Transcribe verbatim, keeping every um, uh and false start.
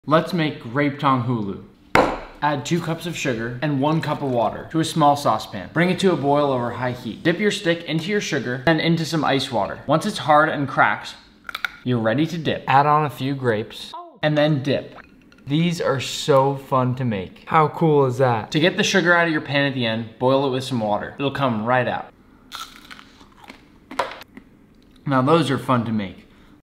Let's make Grape Tanghulu. Add two cups of sugar and one cup of water to a small saucepan. Bring it to a boil over high heat. Dip your stick into your sugar and into some ice water. Once it's hard and cracks, you're ready to dip. Add on a few grapes and then dip. These are so fun to make. How cool is that? To get the sugar out of your pan at the end, boil it with some water. It'll come right out. Now those are fun to make.